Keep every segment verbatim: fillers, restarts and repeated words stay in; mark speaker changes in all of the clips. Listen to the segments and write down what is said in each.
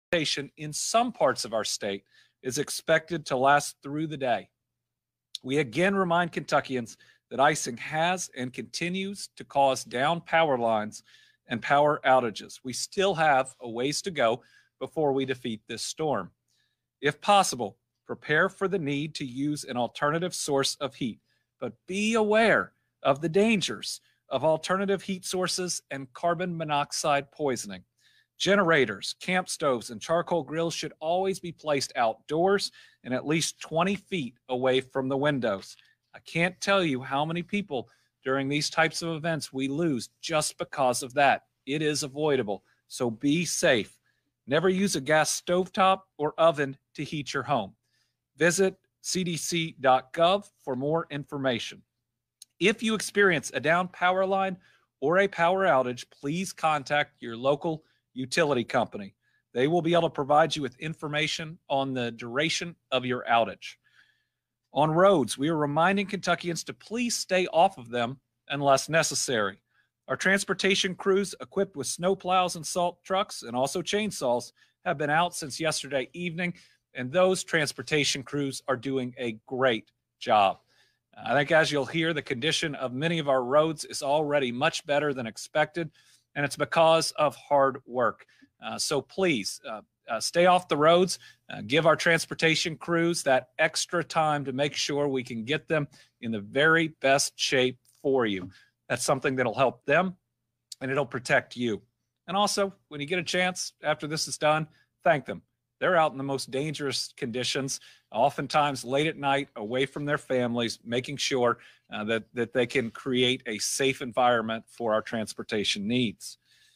Speaker 1: precipitation in some parts of our state is expected to last through the day. We again remind Kentuckians that icing has and continues to cause down power lines and power outages. We still have a ways to go before we defeat this storm. If possible, prepare for the need to use an alternative source of heat, but be aware of the dangers of alternative heat sources and carbon monoxide poisoning. Generators, camp stoves, and charcoal grills should always be placed outdoors and at least twenty feet away from the windows. I can't tell you how many people during these types of events we lose just because of that. It is avoidable, so be safe. Never use a gas stovetop or oven to heat your home. Visit c d c dot gov for more information. If you experience a down power line or a power outage, please contact your local utility company. They will be able to provide you with information on the duration of your outage. On roads, we are reminding Kentuckians to please stay off of them unless necessary. Our transportation crews equipped with snow plows and salt trucks and also chainsaws have been out since yesterday evening, and those transportation crews are doing a great job. I think as you'll hear, the condition of many of our roads is already much better than expected, and it's because of hard work. Uh, so please uh, uh, stay off the roads. Uh, give our transportation crews that extra time to make sure we can get them in the very best shape for you. That's something that'll help them, and it'll protect you. And also, when you get a chance after this is done, thank them. They're out in the most dangerous conditions, oftentimes late at night, away from their families, making sure uh, that, that they can create a safe environment for our transportation needs.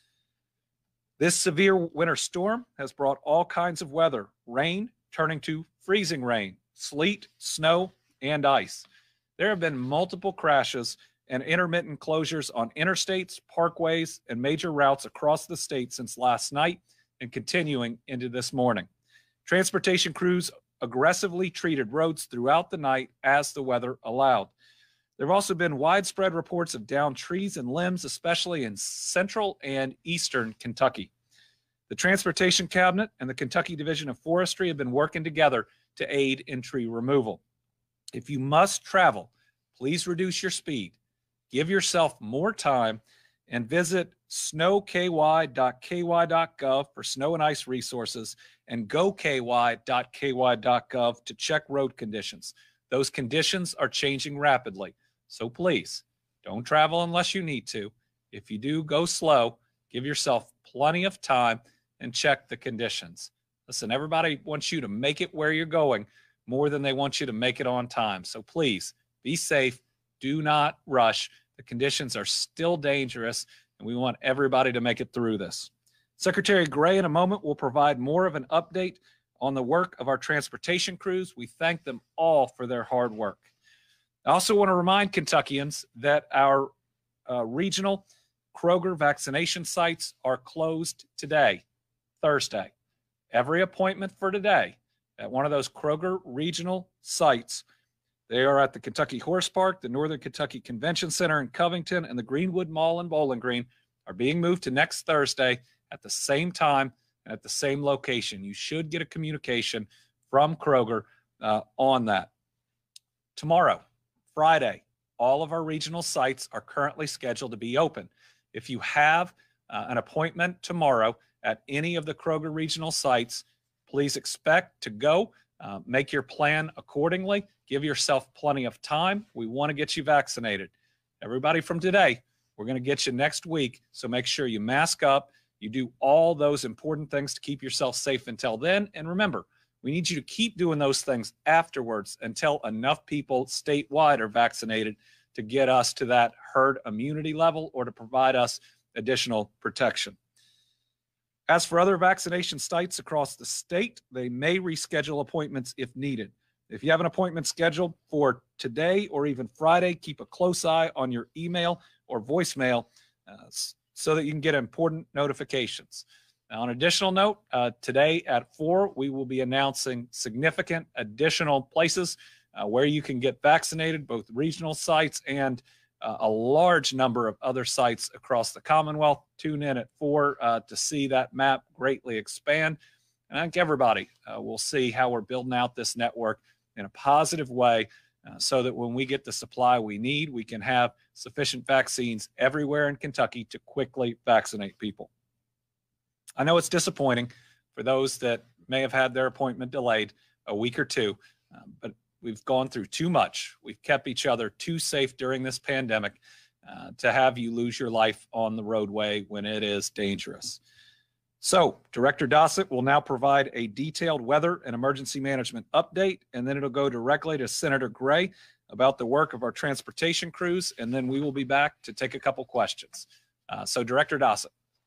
Speaker 1: This severe winter storm has brought all kinds of weather, rain turning to freezing rain, sleet, snow, and ice. There have been multiple crashes and intermittent closures on interstates, parkways, and major routes across the state since last night and continuing into this morning. Transportation crews aggressively treated roads throughout the night as the weather allowed. There have also been widespread reports of downed trees and limbs, especially in central and eastern Kentucky. The Transportation Cabinet and the Kentucky Division of Forestry have been working together to aid in tree removal. If you must travel, please reduce your speed, give yourself more time, and visit snow k y dot k y dot gov for snow and ice resources and go k y dot k y dot gov to check road conditions. Those conditions are changing rapidly, so please don't travel unless you need to. If you do, go slow, give yourself plenty of time, and check the conditions. Listen, everybody wants you to make it where you're going more than they want you to make it on time, so please be safe. Do not rush. The conditions are still dangerous, and we want everybody to make it through this. Secretary Gray, in a moment, will provide more of an update on the work of our transportation crews. We thank them all for their hard work. I also want to remind Kentuckians that our uh, regional Kroger vaccination sites are closed today, Thursday. Every appointment for today at one of those Kroger regional sites, they are at the Kentucky Horse Park, the Northern Kentucky Convention Center in Covington, and the Greenwood Mall in Bowling Green, are being moved to next Thursday at the same time and at the same location. You should get a communication from Kroger uh, on that. Tomorrow, Friday, all of our regional sites are currently scheduled to be open. If you have uh, an appointment tomorrow at any of the Kroger regional sites, please expect to go. Uh, make your plan accordingly. Give yourself plenty of time. We want to get you vaccinated. Everybody from today, we're going to get you next week, so make sure you mask up. You do all those important things to keep yourself safe until then. And remember, we need you to keep doing those things afterwards until enough people statewide are vaccinated to get us to that herd immunity level or to provide us additional protection. As for other vaccination sites across the state, they may reschedule appointments if needed. If you have an appointment scheduled for today or even Friday, keep a close eye on your email or voicemail uh, so that you can get important notifications. Now, on an additional note, uh, today at four, we will be announcing significant additional places uh, where you can get vaccinated, both regional sites and uh, a large number of other sites across the Commonwealth. Tune in at four uh, to see that map greatly expand. And I think everybody uh, will see how we're building out this network in a positive way uh, so that when we get the supply we need, we can have sufficient vaccines everywhere in Kentucky to quickly vaccinate people. I know it's disappointing for those that may have had their appointment delayed a week or two, um, but we've gone through too much. We've kept each other too safe during this pandemic uh, to have you lose your life on the roadway when it is dangerous. So Director Dossett will now provide a detailed weather and emergency management update, and then it'll go directly to Senator Gray about the work of our transportation crews, and then we will be back to take a couple questions. Uh, so Director Dossett.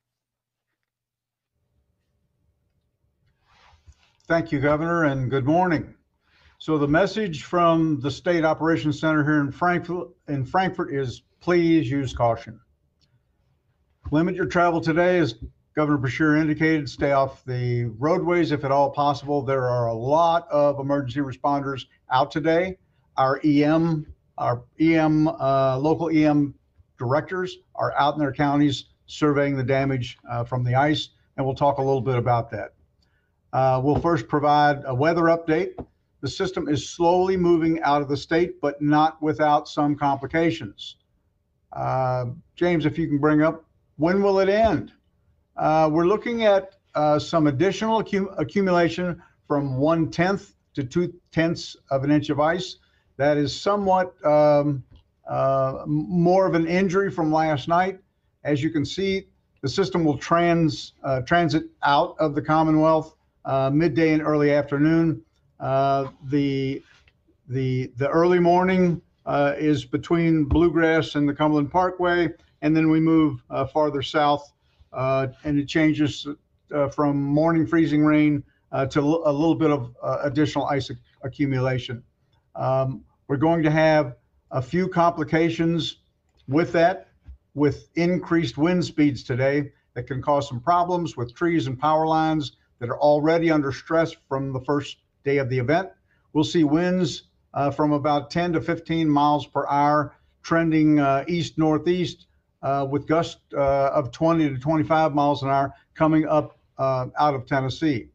Speaker 2: Thank you, Governor, and good morning. So the message from the State Operations Center here in Frankfurt, in Frankfurt is please use caution. Limit your travel today, as Governor Beshear indicated. Stay off the roadways if at all possible. There are a lot of emergency responders out today. Our E M, our E M, uh, local E M directors are out in their counties surveying the damage uh, from the ice, and we'll talk a little bit about that. Uh, we'll first provide a weather update. The system is slowly moving out of the state, but not without some complications. Uh, James, if you can bring up, when will it end? Uh, we're looking at uh, some additional accum accumulation from one tenth to two tenths of an inch of ice. That is somewhat um, uh, more of an injury from last night. As you can see, the system will trans uh, transit out of the Commonwealth uh, midday and early afternoon. Uh, the the the early morning uh, is between Bluegrass and the Cumberland Parkway, and then we move uh, farther south, uh, and it changes uh, from morning freezing rain uh, to a little bit of uh, additional ice accumulation. Um, we're going to have a few complications with that, with increased wind speeds today that can cause some problems with trees and power lines that are already under stress from the first day of the event. We'll see winds uh, from about ten to fifteen miles per hour trending uh, east northeast uh, with gusts uh, of twenty to twenty-five miles an hour coming up uh, out of Tennessee.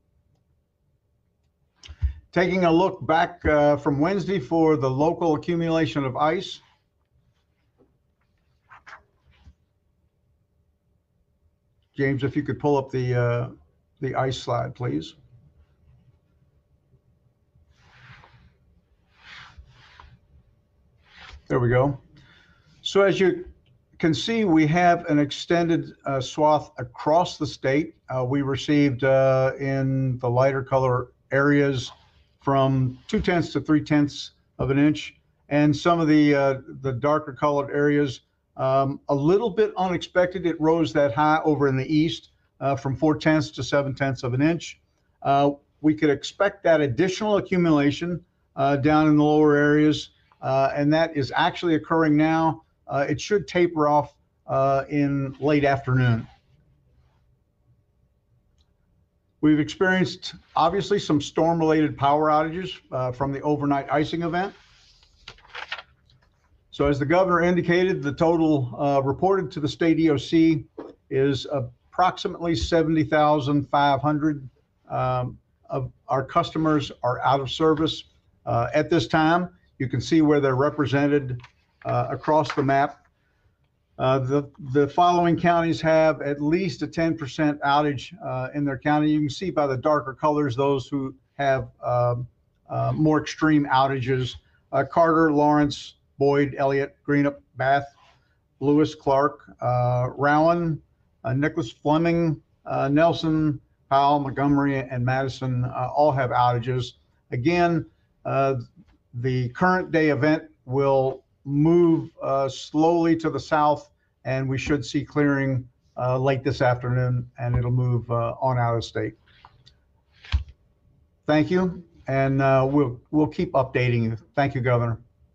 Speaker 2: Taking a look back uh, from Wednesday for the local accumulation of ice. James, if you could pull up the uh, the ice slide, please. There we go. So as you can see, we have an extended uh, swath across the state. Uh, we received uh, in the lighter color areas from two tenths to three tenths of an inch, and some of the uh, the darker colored areas, um, a little bit unexpected. It rose that high over in the east uh, from four tenths to seven tenths of an inch. Uh, we could expect that additional accumulation uh, down in the lower areas, uh, and that is actually occurring now. Uh, it should taper off uh, in late afternoon. We've experienced, obviously, some storm-related power outages uh, from the overnight icing event. So as the governor indicated, the total uh, reported to the state E O C is approximately seventy thousand five hundred um, of our customers are out of service uh, at this time. You can see where they're represented uh, across the map. Uh, the, the following counties have at least a ten percent outage uh, in their county. You can see by the darker colors those who have uh, uh, more extreme outages. Uh, Carter, Lawrence, Boyd, Elliott, Greenup, Bath, Lewis, Clark, uh, Rowan, uh, Nicholas, Fleming, uh, Nelson, Powell, Montgomery, and Madison uh, all have outages. Again, uh, the current day event will move uh, slowly to the south, and we should see clearing uh, late this afternoon, and it'll move uh, on out of state. Thank you, and uh, we'll we'll keep updating you. Thank you, Governor.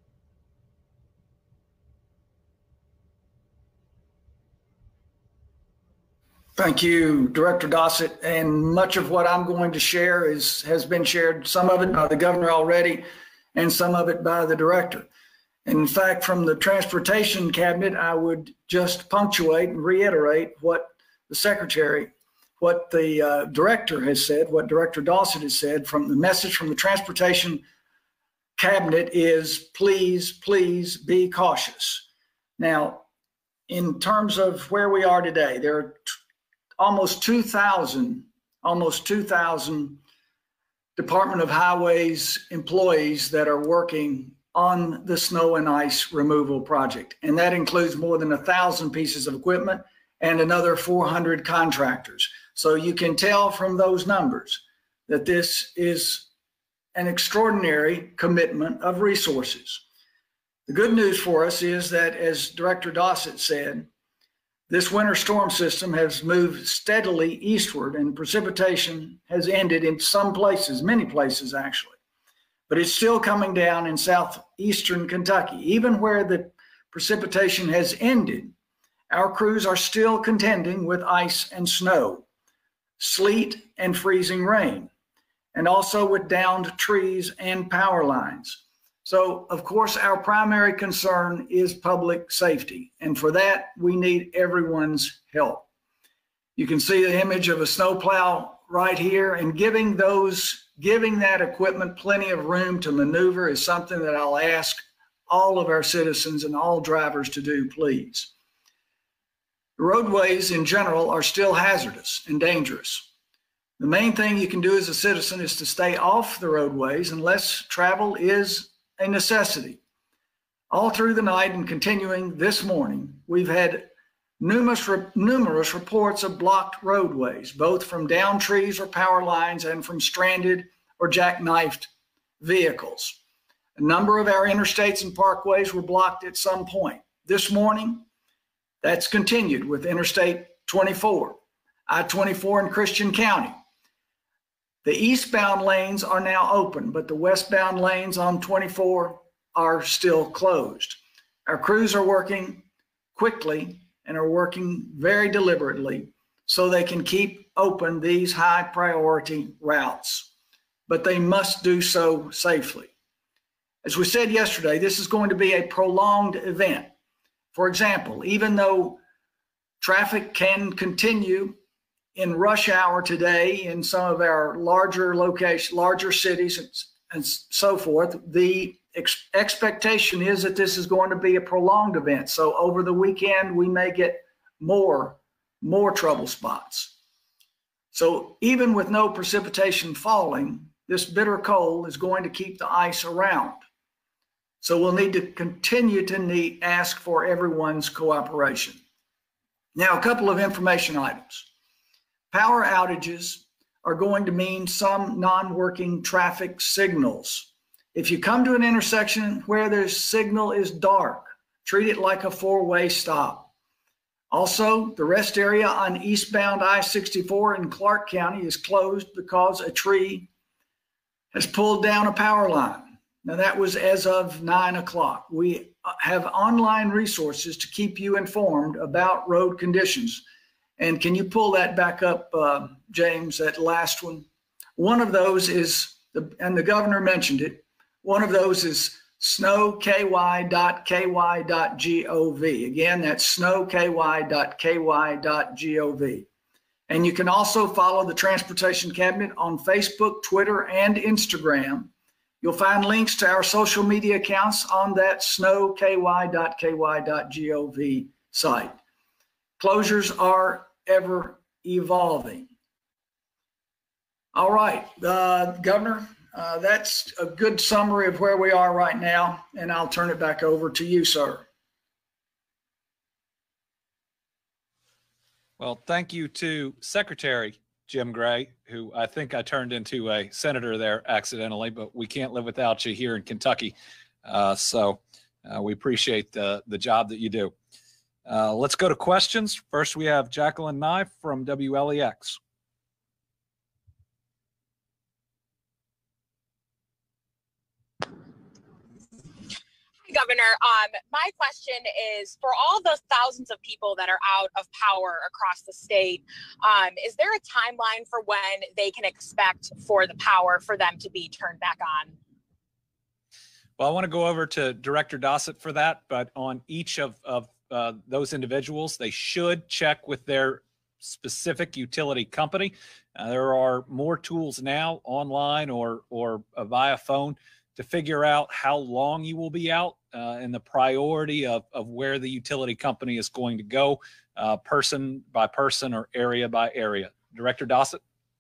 Speaker 3: Thank you, Director Dossett. And much of what I'm going to share is has been shared, some of it by the governor already, and some of it by the director. In fact, from the Transportation Cabinet, I would just punctuate and reiterate what the Secretary what the uh, director has said, what Director Dossett has said, from the message from the Transportation Cabinet is please, please be cautious. Now, in terms of where we are today, there are t- almost two thousand, almost two thousand Department of Highways employees that are working on the snow and ice removal project. And that includes more than a thousand pieces of equipment and another four hundred contractors. So you can tell from those numbers that this is an extraordinary commitment of resources. The good news for us is that, as Director Dossett said, this winter storm system has moved steadily eastward and precipitation has ended in some places, many places actually. But it's still coming down in southeastern Kentucky. Even where the precipitation has ended, our crews are still contending with ice and snow, sleet and freezing rain, and also with downed trees and power lines. So, of course, our primary concern is public safety. And for that, we need everyone's help. You can see the image of a snowplow right here, and giving those, giving that equipment plenty of room to maneuver is something that I'll ask all of our citizens and all drivers to do, please. The roadways in general are still hazardous and dangerous. The main thing you can do as a citizen is to stay off the roadways unless travel is a necessity. All through the night and continuing this morning, we've had numerous, numerous reports of blocked roadways, both from downed trees or power lines and from stranded or jackknifed vehicles. A number of our interstates and parkways were blocked at some point. This morning, that's continued with Interstate twenty-four, I twenty-four in Christian County. The eastbound lanes are now open, but the westbound lanes on twenty-four are still closed. Our crews are working quickly and are working very deliberately so they can keep open these high priority routes, but they must do so safely. As we said yesterday, this is going to be a prolonged event. For example, even though traffic can continue in rush hour today in some of our larger locations, larger cities and, and so forth, the ex- expectation is that this is going to be a prolonged event. So over the weekend, we may get more, more trouble spots. So even with no precipitation falling, this bitter cold is going to keep the ice around. So we'll need to continue to need, ask for everyone's cooperation. Now, a couple of information items. Power outages are going to mean some non-working traffic signals. If you come to an intersection where the signal is dark, treat it like a four-way stop. Also, the rest area on eastbound I sixty-four in Clark County is closed because a tree has pulled down a power line. Now, that was as of nine o'clock. We have online resources to keep you informed about road conditions. And can you pull that back up, uh, James, that last one? One of those is, the, and the governor mentioned it, one of those is snow k y dot k y dot gov. Again, that's snow k y dot k y dot gov. And you can also follow the Transportation Cabinet on Facebook, Twitter, and Instagram. You'll find links to our social media accounts on that snow k y dot k y dot gov site. Closures are ever evolving. All right, uh, Governor, uh, that's a good summary of where we are right now, and I'll turn it back over to you, sir.
Speaker 1: Well, thank you to Secretary Jim Gray, who I think I turned into a senator there accidentally, but we can't live without you here in Kentucky. Uh, so uh, we appreciate the, the job that you do. Uh, let's go to questions. First, we have Jacqueline Nye from W L E X.
Speaker 4: Governor, um, my question is, for all the thousands of people that are out of power across the state, um, is there a timeline for when they can expect for the power for them to be turned back on?
Speaker 1: Well, I want to go over to Director Dossett for that, but on each of, of uh, those individuals, they should check with their specific utility company. Uh, there are more tools now online or, or uh, via phone to figure out how long you will be out uh, and the priority of, of where the utility company is going to go, uh, person by person or area by area. Director Dossett?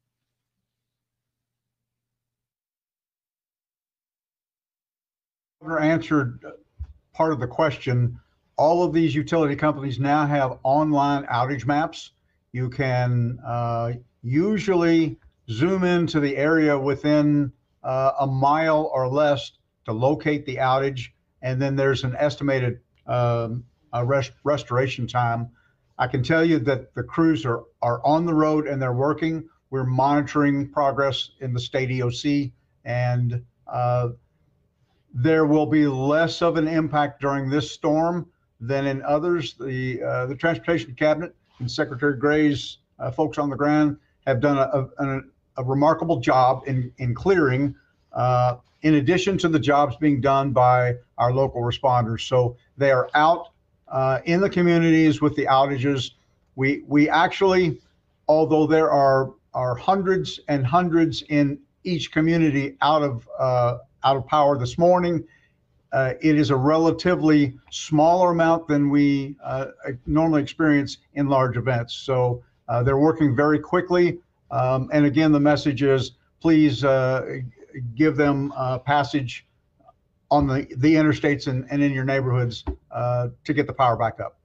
Speaker 2: Governor answered part of the question. All of these utility companies now have online outage maps. You can uh, usually zoom into the area within uh, a mile or less to locate the outage, and then there's an estimated um, a rest restoration time. I can tell you that the crews are, are on the road and they're working. We're monitoring progress in the state E O C, and uh, there will be less of an impact during this storm than in others. The uh, the Transportation Cabinet and Secretary Gray's uh, folks on the ground have done a, a, a remarkable job in, in clearing, uh, in addition to the jobs being done by our local responders. So they are out uh, in the communities with the outages. We, we actually, although there are, are hundreds and hundreds in each community out of, uh, out of power this morning, Uh, it is a relatively smaller amount than we uh, normally experience in large events. So uh, they're working very quickly. Um, and again, the message is please uh, give them uh, passage on the, the interstates and, and in your neighborhoods uh, to get the power back up.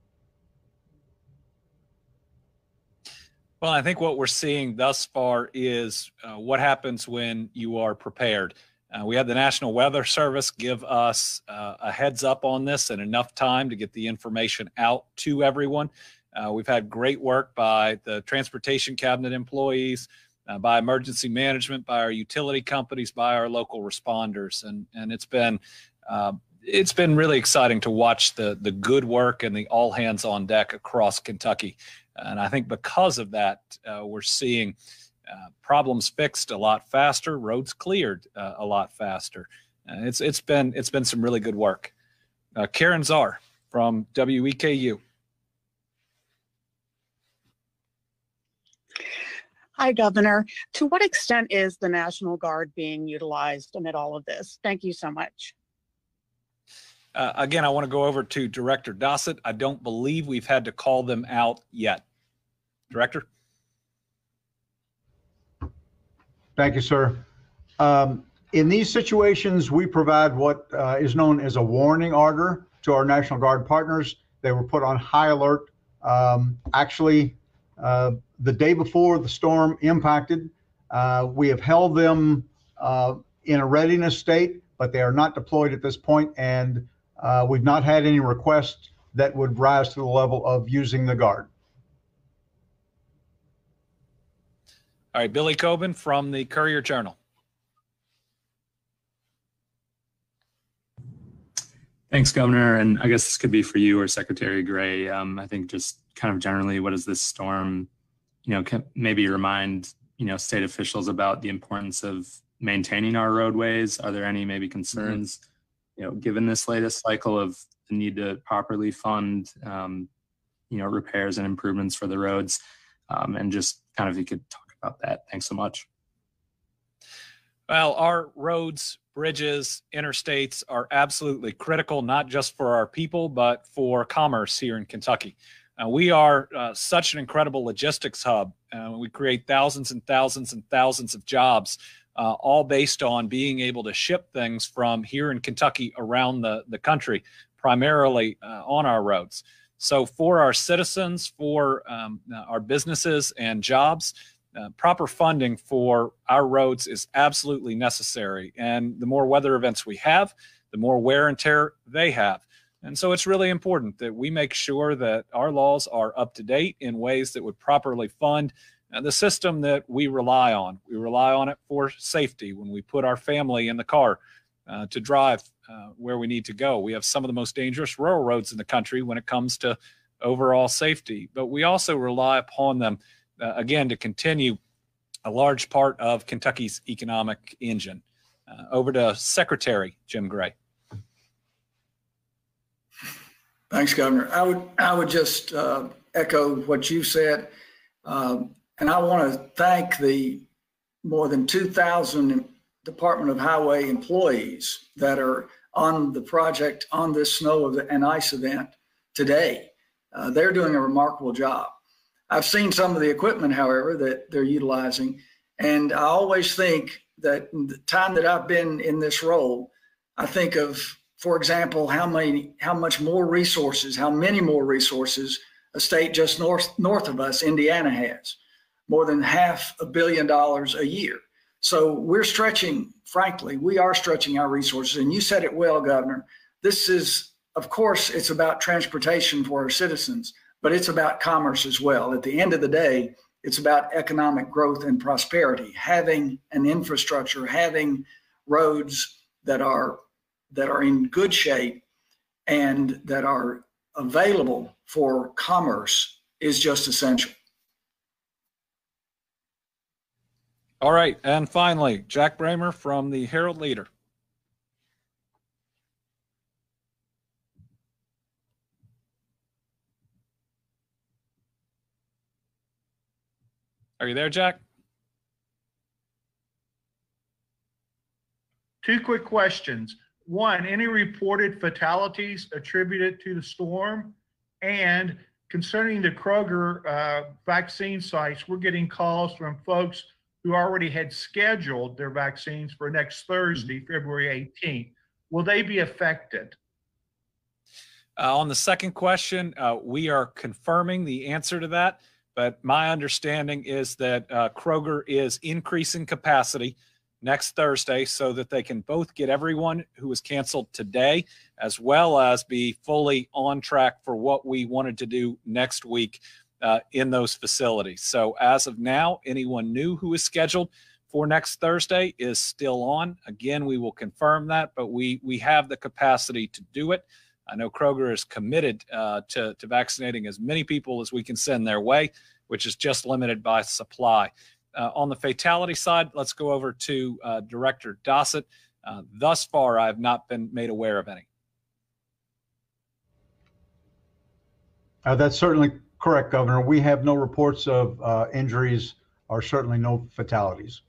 Speaker 1: Well, I think what we're seeing thus far is uh, what happens when you are prepared. Uh, we had the National Weather Service give us uh, a heads up on this and enough time to get the information out to everyone. Uh, we've had great work by the Transportation Cabinet employees, uh, by emergency management, by our utility companies, by our local responders, and and it's been uh, it's been really exciting to watch the the good work and the all hands on deck across Kentucky. And I think because of that, uh, we're seeing Uh, problems fixed a lot faster, roads cleared uh, a lot faster. Uh, it's it's been it's been some really good work. Uh, Karen Czar from W E K U.
Speaker 5: Hi, Governor. To what extent is the National Guard being utilized amid all of this? Thank you so much.
Speaker 1: Uh, again, I want to go over to Director Dossett. I don't believe we've had to call them out yet. Director?
Speaker 2: Thank you, sir. Um, in these situations, we provide what uh, is known as a warning order to our National Guard partners. They were put on high alert. Um, actually, uh, the day before the storm impacted, uh, we have held them uh, in a readiness state, but they are not deployed at this point, and uh, we've not had any requests that would rise to the level of using the Guard.
Speaker 1: All right, Billy Coben from the Courier Journal.
Speaker 6: Thanks, Governor. And I guess this could be for you or Secretary Gray. Um, I think just kind of generally, what does this storm, you know, can maybe remind, you know, state officials about the importance of maintaining our roadways? Are there any maybe concerns, mm-hmm. you know, given this latest cycle of the need to properly fund, um, you know, repairs and improvements for the roads? Um, and just kind of, you could talk about that. Thanks so much.
Speaker 1: Well, our roads, bridges, interstates are absolutely critical, not just for our people, but for commerce here in Kentucky. Uh, we are uh, such an incredible logistics hub. Uh, we create thousands and thousands and thousands of jobs, uh, all based on being able to ship things from here in Kentucky around the, the country, primarily uh, on our roads. So for our citizens, for um, our businesses and jobs, Uh, proper funding for our roads is absolutely necessary. And the more weather events we have, the more wear and tear they have. And so it's really important that we make sure that our laws are up to date in ways that would properly fund uh, the system that we rely on. We rely on it for safety when we put our family in the car uh, to drive uh, where we need to go. We have some of the most dangerous rural roads in the country when it comes to overall safety, but we also rely upon them Uh, again, to continue a large part of Kentucky's economic engine. Uh, over to Secretary Jim Gray.
Speaker 3: Thanks, Governor. I would I would just uh, echo what you said. Um, and I want to thank the more than two thousand Department of Highway employees that are on the project on this snow and ice event today. Uh, they're doing a remarkable job. I've seen some of the equipment, however, that they're utilizing. And I always think that in the time that I've been in this role, I think of, for example, how many, how much more resources, how many more resources a state just north, north of us, Indiana, has. More than half a billion dollars a year. So we're stretching, frankly, we are stretching our resources. And you said it well, Governor. This is, of course, it's about transportation for our citizens, but it's about commerce as well. At the end of the day, it's about economic growth and prosperity, having an infrastructure, having roads that are, that are in good shape and that are available for commerce is just essential.
Speaker 1: All right. And finally, Jack Bramer from the Herald Leader. Are you there, Jack?
Speaker 7: Two quick questions. One, any reported fatalities attributed to the storm? And concerning the Kroger uh, vaccine sites, we're getting calls from folks who already had scheduled their vaccines for next Thursday, February eighteenth. Will they be affected?
Speaker 1: Uh, on the second question, uh, we are confirming the answer to that, but my understanding is that uh, Kroger is increasing capacity next Thursday so that they can both get everyone who was canceled today, as well as be fully on track for what we wanted to do next week Uh, in those facilities. So as of now, anyone new who is scheduled for next Thursday is still on. Again, we will confirm that, but we we have the capacity to do it. I know Kroger is committed uh, to, to vaccinating as many people as we can send their way, which is just limited by supply. Uh, on the fatality side, let's go over to uh, Director Dossett. Uh, thus far, I have not been made aware of any.
Speaker 2: Uh, that's certainly correct, Governor. We have no reports of uh, injuries or certainly no fatalities.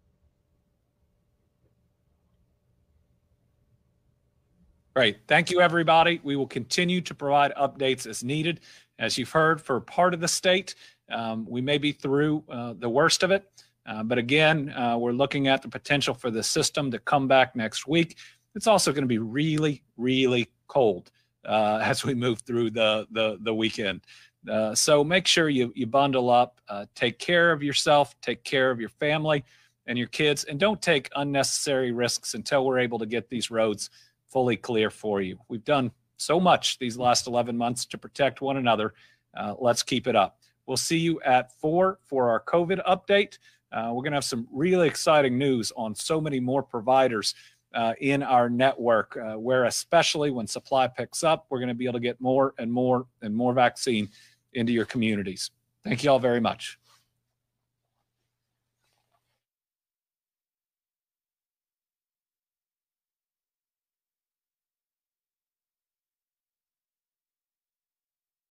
Speaker 1: Great. Thank you, everybody. We will continue to provide updates as needed. As you've heard, for part of the state, um, we may be through uh, the worst of it. Uh, but again, uh, we're looking at the potential for the system to come back next week. It's also going to be really, really cold uh, as we move through the, the, the weekend. Uh, so make sure you, you bundle up, uh, take care of yourself, take care of your family and your kids, and don't take unnecessary risks until we're able to get these roads fully clear for you. We've done so much these last eleven months to protect one another. Uh, let's keep it up. We'll see you at four for our COVID update. Uh, we're going to have some really exciting news on so many more providers uh, in our network, uh, where especially when supply picks up, we're going to be able to get more and more and more vaccine into your communities. Thank you all very much.